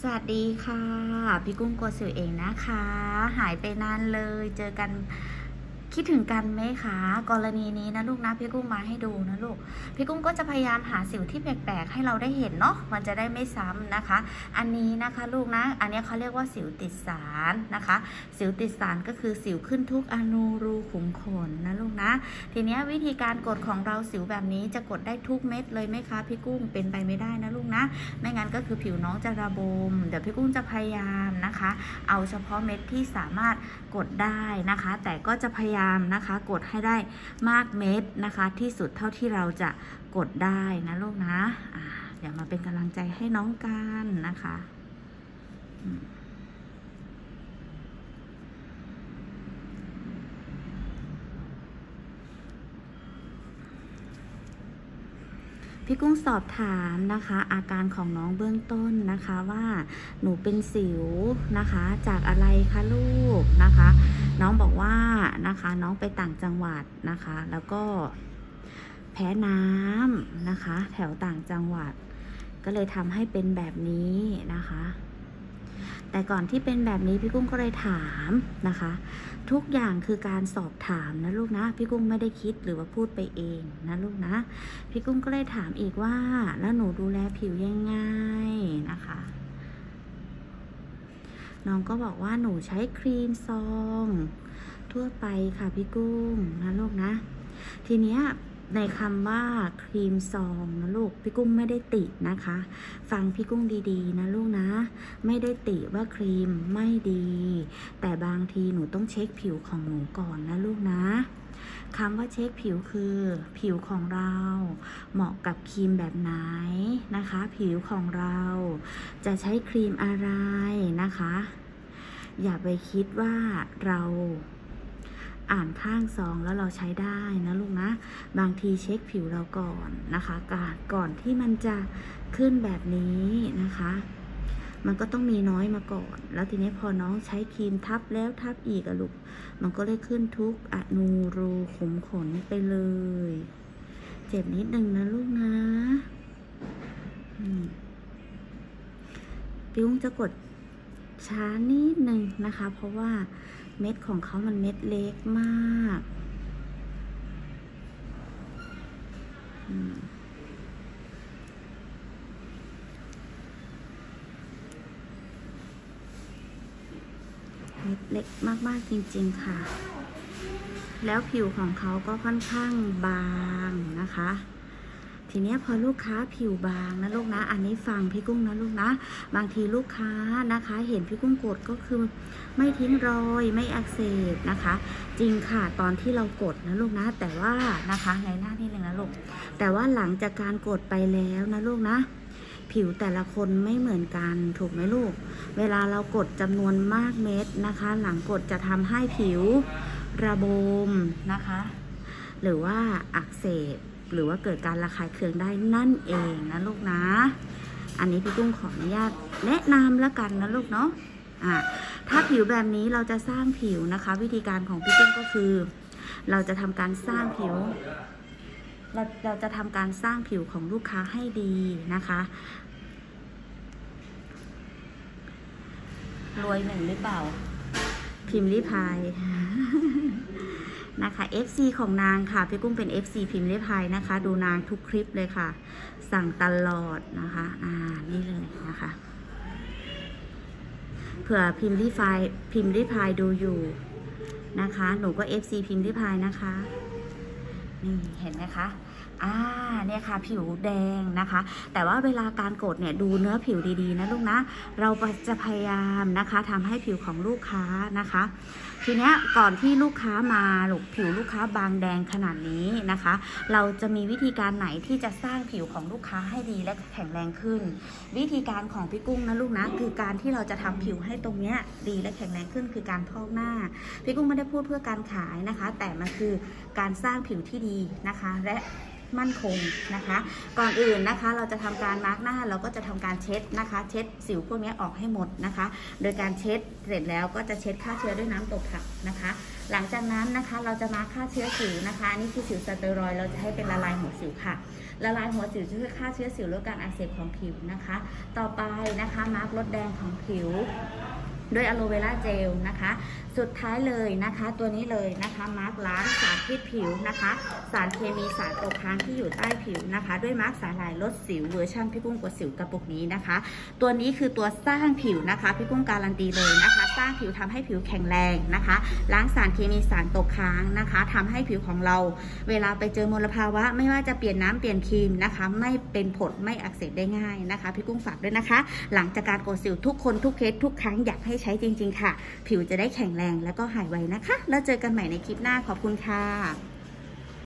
สวัสดีค่ะพี่กุ้งโกสุเองนะคะหายไปนานเลยเจอกันคิดถึงกันไหมคะกรณีนี้นะลูกนะพี่กุ้งมาให้ดูนะลูกพี่กุ้งก็จะพยายามหาสิวที่แปลกๆให้เราได้เห็นเนาะมันจะได้ไม่ซ้ำนะคะอันนี้นะคะลูกนะอันนี้เขาเรียกว่าสิวติดสารนะคะสิวติดสารก็คือสิวขึ้นทุกอนูรูขุมขนนะลูกนะทีนี้วิธีการกดของเราสิวแบบนี้จะกดได้ทุกเม็ดเลยไหมคะพี่กุ้งเป็นไปไม่ได้นะลูกนะไม่งั้นก็คือผิวน้องจะระบมเดี๋ยวพี่กุ้งจะพยายามนะคะเอาเฉพาะเม็ดที่สามารถกดได้นะคะแต่ก็จะพยายามนะคะกดให้ได้มากเม็ดนะคะที่สุดเท่าที่เราจะกดได้นะลูกนะเดี๋ยวมาเป็นกำลังใจให้น้องกันนะคะพี่กุ้งสอบถามนะคะอาการของน้องเบื้องต้นนะคะว่าหนูเป็นสิวนะคะจากอะไรคะลูกนะคะน้องบอกว่านะคะน้องไปต่างจังหวัดนะคะแล้วก็แพ้น้ำนะคะแถวต่างจังหวัดก็เลยทำให้เป็นแบบนี้นะคะแต่ก่อนที่เป็นแบบนี้พี่กุ้งก็เลยถามนะคะทุกอย่างคือการสอบถามนะลูกนะพี่กุ้งไม่ได้คิดหรือว่าพูดไปเองนะลูกนะพี่กุ้งก็เลยถามอีกว่าแล้วหนูดูแลผิวยังไงนะคะน้องก็บอกว่าหนูใช้ครีมซองทั่วไปค่ะพี่กุ้งนะลูกนะทีเนี้ยในคำว่าครีมซองนะลูกพี่กุ้งไม่ได้ตินะคะฟังพี่กุ้งดีๆนะลูกนะไม่ได้ติว่าครีมไม่ดีแต่บางทีหนูต้องเช็คผิวของหนูก่อนนะลูกนะคำว่าเช็คผิวคือผิวของเราเหมาะกับครีมแบบไหนนะคะผิวของเราจะใช้ครีมอะไรนะคะอย่าไปคิดว่าเราอ่านข้างซองแล้วเราใช้ได้นะลูกนะบางทีเช็คผิวเราก่อนนะคะก่อนที่มันจะขึ้นแบบนี้นะคะมันก็ต้องมีน้อยมาก่อนแล้วทีนี้พอน้องใช้ครีมทับแล้วทับอีกอะลูกมันก็เลยขึ้นทุกอนูรูขุมขนไปเลยเจ็บนิดนึงนะลูกนะพี่อุ้งจะกดช้านิดนึงนะคะเพราะว่าเม็ดของเขามันเม็ดเล็กมากเม็ดเล็กมากๆจริงๆค่ะแล้วผิวของเขาก็ค่อนข้างบางนะคะทีนี้พอลูกค้าผิวบางนะลูกนะอันนี้ฟังพี่กุ้งนะลูกนะบางทีลูกค้านะคะเห็นพี่กุ้งกดก็คือไม่ทิ้งรอยไม่อักเสบนะคะจริงค่ะตอนที่เรากดนะลูกนะแต่ว่านะคะในหน้าที่หนึ่งนะลูกแต่ว่าหลังจากการกดไปแล้วนะลูกนะผิวแต่ละคนไม่เหมือนกันถูกไหมลูกเวลาเรากดจำนวนมากเม็ดนะคะหลังกดจะทำให้ผิวระบมนะคะหรือว่าอักเสบหรือว่าเกิดการระคายเคืองได้นั่นเองนะลูกนะอันนี้พี่กุ้งขออนุญาตแนะนำแล้วกันนะลูกเนาะถ้าผิวแบบนี้เราจะสร้างผิวนะคะวิธีการของพี่กุ้งก็คือเราจะทำการสร้างผิวเราจะทำการสร้างผิวของลูกค้าให้ดีนะคะรวยหนึ่งหรือเปล่าพิมพ์ริพายนะคะ FC ของนางค่ะพี่กุ้งเป็น FC พิมพ์ริพายนะคะดูนางทุกคลิปเลยค่ะสั่งตลอดนะคะนี่เลยนะคะเผื่อพิมพ์ริพายดูอยู่นะคะหนูก็ FC พิมพ์ริพายนะคะนี่เห็นไหมคะเนี่ยค่ะผิวแดงนะคะแต่ว่าเวลาการกดเนี่ยดูเนื้อผิวดีๆนะลูกนะเราจะพยายามนะคะทำให้ผิวของลูกค้านะคะทีเนี้ยก่อนที่ลูกค้ามาผิวลูกค้าบางแดงขนาดนี้นะคะเราจะมีวิธีการไหนที่จะสร้างผิวของลูกค้าให้ดีและแข็งแรงขึ้นวิธีการของพี่กุ้งนะลูกนะคือการที่เราจะทำผิวให้ตรงเนี้ยดีและแข็งแรงขึ้นคือการพอกหน้าพี่กุ้งไม่ได้พูดเพื่อการขายนะคะแต่มันคือการสร้างผิวที่ดีนะคะและมั่นคงนะคะก่อนอื่นนะคะเราจะทำการมาร์กหน้าเราก็จะทำการเช็ดนะคะเช็ดสิวพวกนี้ออกให้หมดนะคะโดยการเช็ดเสร็จแล้วก็จะเช็ดฆ่าเชื้อด้วยน้ำตกผักนะคะหลังจากนั้นนะคะเราจะมาร์กฆ่าเชื้อสิวนะคะอันนี้คือสิวสเตียรอยด์เราจะให้เป็นละลายหัวสิวค่ะละลายหัวสิวจะช่วยฆ่าเชื้อสิวลดการอักเสบของผิวนะคะต่อไปนะคะมาร์กลดแดงของผิวด้วยอะโลเวราเจลนะคะสุดท้ายเลยนะคะตัวนี้เลยนะคะมาร์กล้างสารพิษผิวนะคะสารเคมีสารตกค้างที่อยู่ใต้ผิวนะคะด้วยมาร์กสาหร่ายลดสิวเวอร์ชันพี่กุ้งกดสิวกระปุกนี้นะคะตัวนี้คือตัวสร้างผิวนะคะพี่กุ้งการันตีเลยนะคะสร้างผิวทำให้ผิวแข็งแรงนะคะล้างสารเคมีสารตกค้างนะคะทำให้ผิวของเราเวลาไปเจอมลภาวะไม่ว่าจะเปลี่ยนน้ำเปลี่ยนครีมนะคะไม่เป็นผดไม่อักเสบได้ง่ายนะคะพี่กุ้งฝากด้วยนะคะหลังจากการกดสิวทุกคนทุกเคสทุกครั้งอยากให้ใช้จริงๆค่ะผิวจะได้แข็งแรงแล้วก็หายไวนะคะแล้วเจอกันใหม่ในคลิปหน้าขอบคุณค่ะ